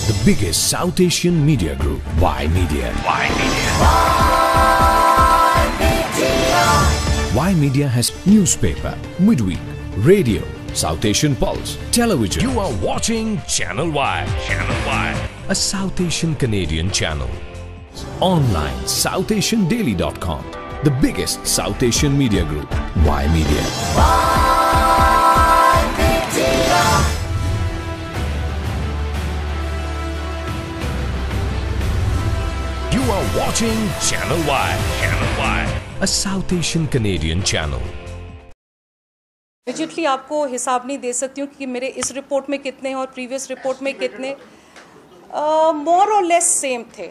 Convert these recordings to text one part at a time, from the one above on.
The biggest South Asian media group, Y Media. Y Media has newspaper, Midweek, radio, South Asian Pulse, television. You are watching Channel Y. A South Asian Canadian channel. Online, SouthAsianDaily.com. The biggest South Asian media group, Y Media. You are watching Channel Y. A South Asian Canadian channel. Immediately आपको हिसाब नहीं दे सकती हूँ कि मेरे इस report में कितने और प्रीवियस रिपोर्ट में कितने मोर और लेस सेम थे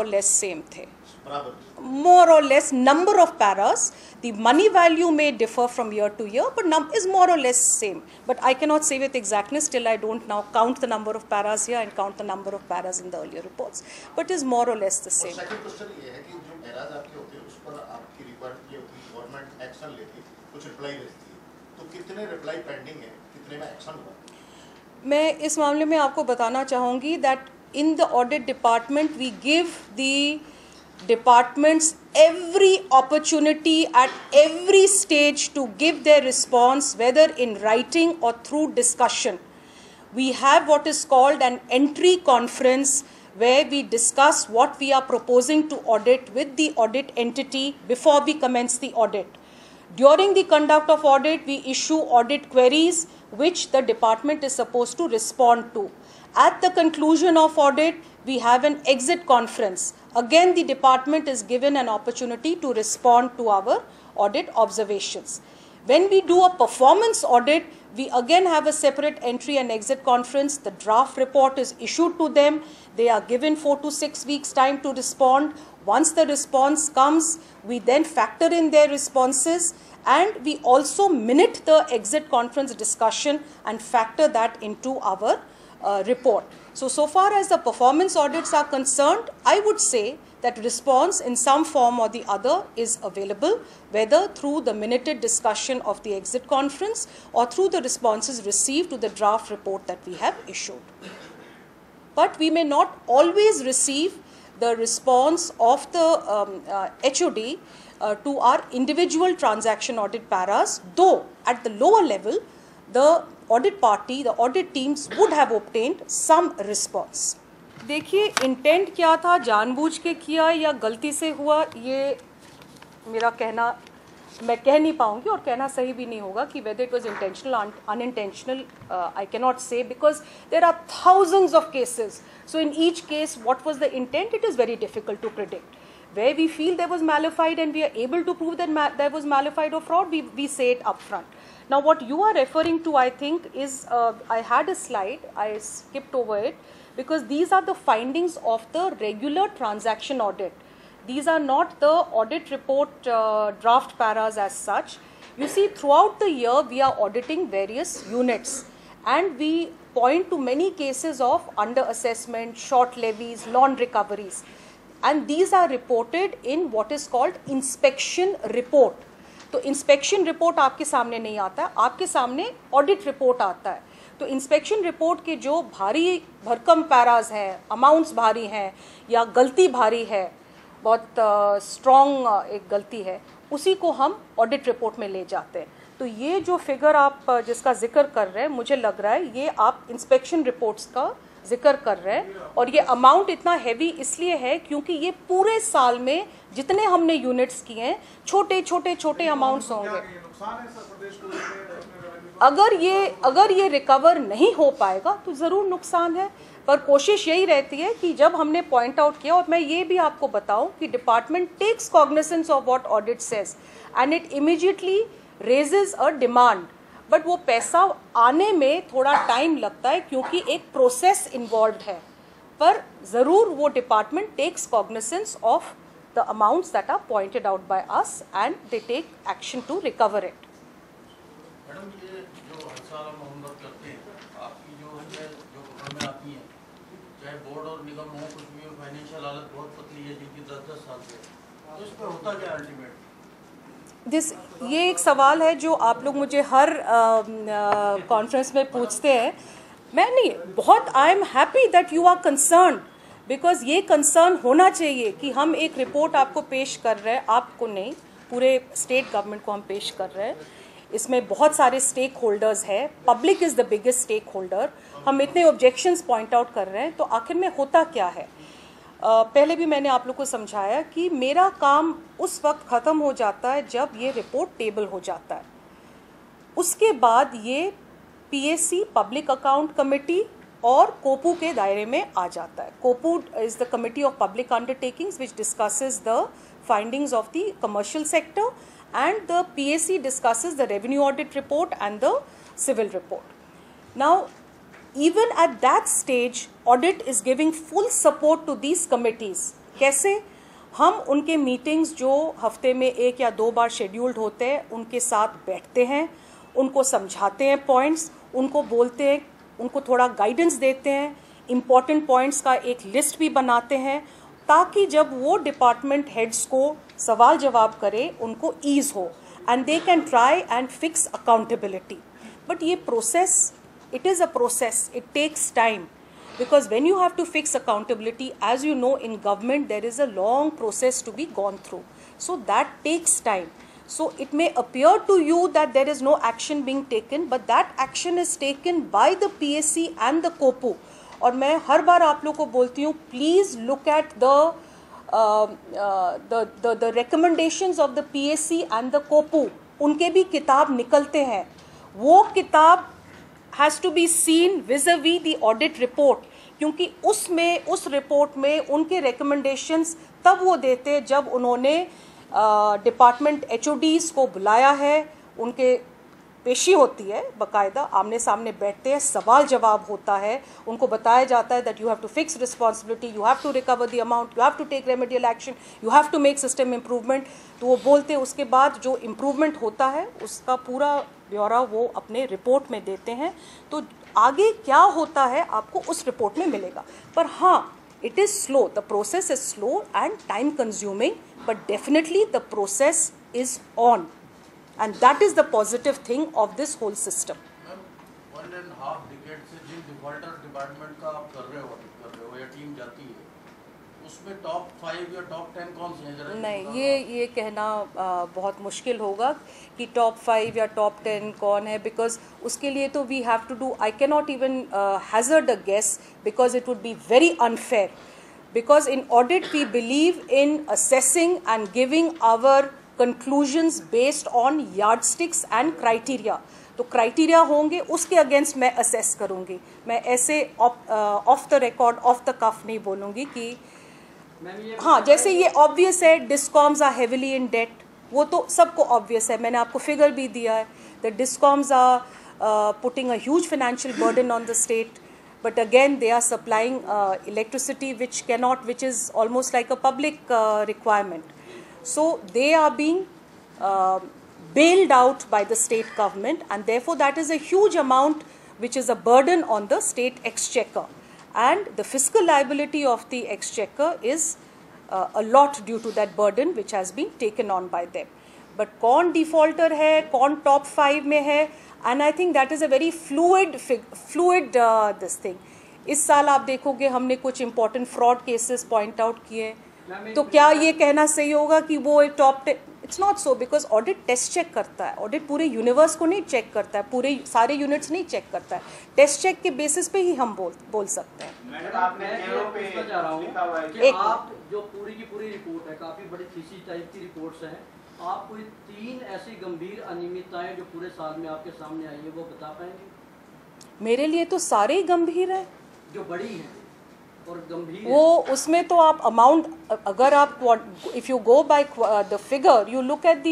more or less number of paras. The money value may differ from year to year, but is more or less same. But I cannot say with exactness till I don't now count the number of paras here and count the number of paras in the earlier reports. But is more or less the same. Second question ये है कि जो paras आपके होते हैं उस पर आपकी रिक्वायर्ड ये होती है गवर्नमेंट एक्शन लेती कुछ रिप्लाई देती है तो कितने रिप्लाई पेंडिंग है कितने में एक्शन हुआ? मैं इस मामले में आपको बताना चाहूँगी that in the audit department we give the departments every opportunity at every stage to give their response, whether in writing or through discussion. We have what is called an entry conference where we discuss what we are proposing to audit with the audit entity before we commence the audit. During the conduct of audit, we issue audit queries which the department is supposed to respond to. At the conclusion of audit, we have an exit conference. Again, the department is given an opportunity to respond to our audit observations. When we do a performance audit, we again have a separate entry and exit conference. The draft report is issued to them. They are given 4 to 6 weeks time to respond. Once the response comes, we then factor in their responses and we also minute the exit conference discussion and factor that into our report. So far as the performance audits are concerned, I would say that response in some form or the other is available, whether through the minuted discussion of the exit conference or through the responses received to the draft report that we have issued. But we may not always receive the response of the HOD to our individual transaction audit paras, though at the lower level, the audit party, the audit teams would have obtained some response. देखिए intent क्या था, जानबूझ के किया या गलती से हुआ, ये मेरा कहना मैं कह नहीं पाऊंगी और कहना सही भी नहीं होगा कि whether it was intentional or unintentional, I cannot say because there are thousands of cases. So in each case, what was the intent? It is very difficult to predict. Where we feel there was malified and we are able to prove that there was malified or fraud, we say it upfront. Now what you are referring to, I think, is I had a slide, I skipped over it because these are the findings of the regular transaction audit. These are not the audit report draft paras as such. You see, throughout the year we are auditing various units and we point to many cases of under-assessment, short levies, non-recoveries. And these are reported in what is called inspection report. तो inspection report आपके सामने नहीं आता है, आपके सामने audit report आता है. तो इंस्पेक्शन रिपोर्ट के जो भारी भरकम पैराज हैं, अमाउंट्स भारी हैं या गलती भारी है, बहुत स्ट्रॉन्ग एक गलती है, उसी को हम ऑडिट रिपोर्ट में ले जाते हैं. तो ये जो फिगर आप जिसका जिक्र कर रहे हैं, मुझे लग रहा है ये आप इंस्पेक्शन रिपोर्ट्स का जिक्र कर रहे हैं और ये अमाउंट इतना हैवी इसलिए है क्योंकि ये पूरे साल में जितने हमने यूनिट्स किए हैं छोटे अमाउंट्स होंगे. अगर ये रिकवर नहीं हो पाएगा तो ज़रूर नुकसान है, पर कोशिश यही रहती है कि जब हमने पॉइंट आउट किया, और मैं ये भी आपको बताऊं कि department takes cognisance of what audit says and it immediately raises a demand. But वो पैसा आने में थोड़ा टाइम लगता है क्योंकि एक प्रोसेस इन्वॉल्व है, पर ज़रूर वो department takes cognisance of the amounts that are pointed out by us and they take action to recover it. Madam, ये जो हर साल हम होमवर्क करते हैं, आपकी जो पकड़ में आती हैं, चाहे बोर्ड और निगम हो, कुछ भी हो, फाइनेंशियल हालत बहुत पतली है जिनकी 10-10 साल से, तो इस पर होता क्या अल्टीमेट? ये एक सवाल है जो आप लोग मुझे हर कॉन्फ्रेंस में पूछते हैं. मैं नहीं, बहुत I am happy that you are concern, because ये कंसर्न होना चाहिए कि हम एक रिपोर्ट आपको पेश कर रहे हैं, आपको नहीं, पूरे स्टेट गवर्नमेंट को हम पेश कर रहे हैं। इसमें बहुत सारे स्टेक होल्डर्स हैं, public is the biggest stakeholder. हम इतने ऑब्जेक्शंस पॉइंट आउट कर रहे हैं, तो आखिर में होता क्या है? पहले भी मैंने आप लोग को समझाया कि मेरा काम उस वक्त ख़त्म हो जाता है जब ये रिपोर्ट टेबल हो जाता है। उसके बाद ये पीएसी पब्लिक अकाउंट कमेटी और कोपू के दायरे में आ जाता है। COPU is the committee of public undertakings which discusses the findings of the commercial sector, and the PAC discusses the revenue audit report and the civil report. Now, even at that stage, audit is giving full support to these committees. कैसे? हम उनके meetings जो हफ्ते में 1 या 2 बार scheduled होते हैं, उनके साथ बैठते हैं, उनको समझाते हैं पॉइंट्स, उनको बोलते हैं, उनको थोड़ा गाइडेंस देते हैं, इम्पॉर्टेंट पॉइंट्स का एक लिस्ट भी बनाते हैं, ताकि जब वो डिपार्टमेंट हेड्स को सवाल जवाब करे उनको ईज हो and they can try and fix accountability. But ये process, it is a process, it takes time, because when you have to fix accountability, as you know, in government there is a long process to be gone through, so that takes time. So it may appear to you that there is no action being taken, but that action is taken by the PAC and the COPU. और मैं हर बार आप लोग को बोलती हूँ, please look at the recommendations of the PAC and the COPU. उनके भी किताब निकलते हैं, वो किताब has to be seen vis-a-vis the audit report, क्योंकि उसमें, उस रिपोर्ट में उनके recommendations तब वो देते जब उन्होंने डिपार्टमेंट HODs को बुलाया है, उनके पेशी होती है, बाकायदा आमने सामने बैठते हैं, सवाल जवाब होता है, उनको बताया जाता है that you have to fix responsibility, you have to recover the amount, you have to take remedial action, you have to make system improvement. तो वो बोलते हैं, उसके बाद जो इम्प्रूवमेंट होता है उसका पूरा ब्यौरा वो अपने रिपोर्ट में देते हैं। तो आगे क्या होता है आपको उस रिपोर्ट में मिलेगा। पर हाँ, it is slow, the process is slow and time consuming, but definitely the process is on, and that is the positive thing of this whole system. 1.5 decade से जिन डिफॉल्टर डिपार्टमेंट का आप कर रहे हो या टीम जाती है, उसमें टॉप 5 या टॉप 10 कौन से हैं? जरा नहीं, ये कहना बहुत मुश्किल होगा कि टॉप 5 या टॉप 10 कौन है, बिकॉज उसके लिए तो we have to do, I can not even hazard a guess, because it would be very unfair, because in audit we believe in assessing and giving our conclusions based on yardsticks and criteria. तो criteria होंगे, उसके against मैं assess करूँगी। मैं ऐसे off the record, off the cuff नहीं बोलूँगी कि हाँ, जैसे ये ऑब्वियस है discoms are heavily in debt, वो तो सबको ऑब्वियस है, मैंने आपको फिगर भी दिया है। The discoms are putting a huge financial burden on the state, but again they are supplying electricity which is almost like a public requirement. So they are being bailed out by the state government, and therefore that is a huge amount which is a burden on the state exchequer, and the fiscal liability of the exchequer is a lot due to that burden which has been taken on by them. But कौन defaulter है, कौन top 5 में है, and I think that is a very fluid this thing. इस साल आप देखोगे हमने कुछ important fraud cases point out किए, तो क्या ये कहना सही होगा कि वो एक top 10? It's not so, because audit test check करता है, ऑडिट पूरे यूनिवर्स को नहीं चेक करता है, पूरे सारे यूनिट्स नहीं चेक करता है, टेस्ट चेक के बेसिस पे ही हम बोल सकते हैं। मैडम, मैं पूछना चाह रहा हूँ कि आप जो पूरी की पूरी रिपोर्ट है, काफ़ी बड़ी थीसिस टाइप की रिपोर्ट्स हैं, आप कोई 3 ऐसी गंभीर अनियमितताएं जो पूरे साल में आपके सामने आई है वो बता पाएंगे? मेरे लिए तो सारे ही गंभीर हैं, जो बड़ी हैं और गंभीर वो उसमें तो आप अमाउंट, अगर आप if you go by the figure, you look at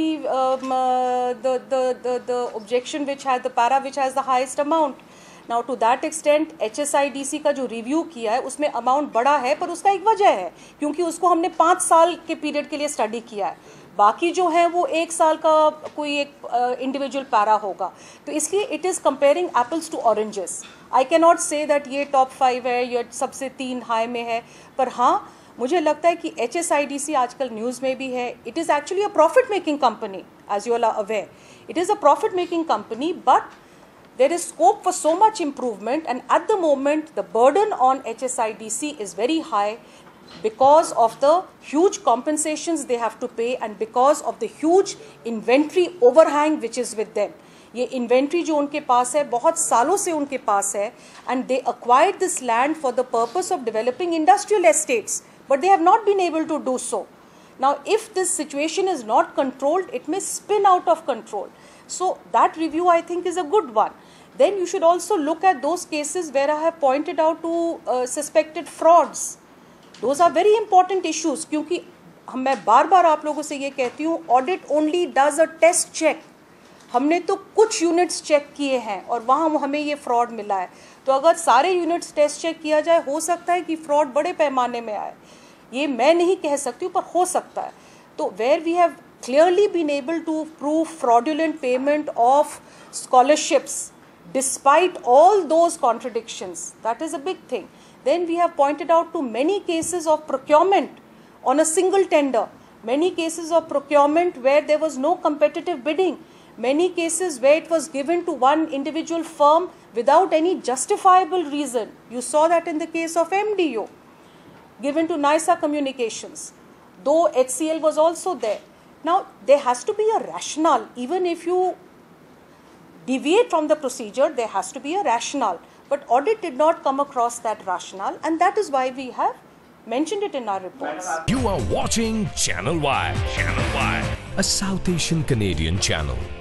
the objection which has the para which has the highest amount. Now to that extent HSIDC का जो रिव्यू किया है उसमें अमाउंट बड़ा है, पर उसका एक वजह है, क्योंकि उसको हमने 5 साल के पीरियड के लिए स्टडी किया है, बाकी जो है वो 1 साल का कोई एक इंडिविजुअल पैरा होगा, तो इसलिए it is comparing apples to oranges. I can not say that ये टॉप 5 है, ये सबसे 3 हाई में है, पर हाँ मुझे लगता है कि HSIDC आजकल न्यूज़ में भी है, it is actually a profit making company, as you are aware, it is a profit making company, but There is scope for so much improvement, and at the moment the burden on HSIDC is very high because of the huge compensations they have to pay and because of the huge inventory overhang which is with them. ये inventory जो उनके पास है बहुत सालों से उनके पास है, and they acquired this land for the purpose of developing industrial estates, but they have not been able to do so. Now if this situation is not controlled, it may spin out of control. So that review I think is a good one. Then you should also look at those cases where I have pointed out to suspected frauds. Those are very important issues, क्योंकि मैं बार बार आप लोगों से ये कहती हूँ, audit only does a test check. हमने तो कुछ यूनिट्स चेक किए हैं और वहाँ हमें ये फ्रॉड मिला है, तो अगर सारे यूनिट्स टेस्ट चेक किया जाए हो सकता है कि फ्रॉड बड़े पैमाने में आए, ये मैं नहीं कह सकती हूँ पर हो सकता है. तो where we have clearly been able to prove fraudulent payment of scholarships despite all those contradictions, that is a big thing. Then we have pointed out to many cases of procurement on a single tender, many cases of procurement where there was no competitive bidding, many cases where it was given to one individual firm without any justifiable reason. You saw that in the case of MDO, given to NISA Communications, though HCL was also there. Now, there has to be a rationale. Even if you deviate from the procedure, there has to be a rationale. But audit did not come across that rationale, and that is why we have mentioned it in our reports. You are watching Channel Y, a South Asian Canadian channel.